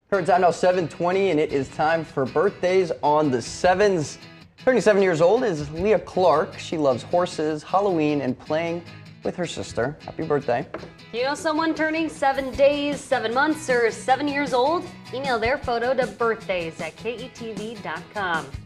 Turns out now 7:20 and it is time for birthdays on the 7's. Turning 7 years old is Leah Clark. She loves horses, Halloween, and playing with her sister. Happy birthday. You know someone turning 7 days, 7 months, or 7 years old? Email their photo to birthdays@ketv.com.